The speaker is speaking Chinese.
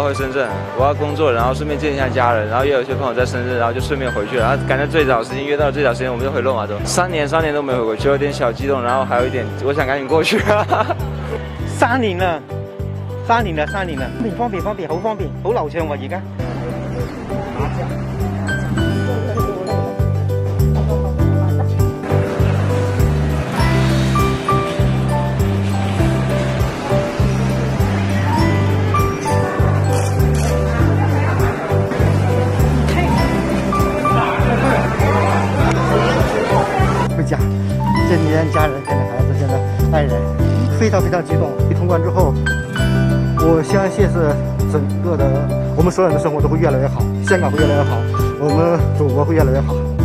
回深圳，我要工作，然后顺便见一下家人，然后也有一些朋友在深圳，然后就顺便回去了。然后赶在最早时间约到最早时间，我们就回洛马州。3年都没回过去，有点小激动，然后还有一点，我想赶紧過去。 3年啦，3年啦，方便，好方便，好流暢喎而家。回家见家人，见孩子，见爱人，非常激动。一通关之后，我相信是整个的我们所有人的生活都会越来越好，香港会越来越好，我们祖国会越来越好。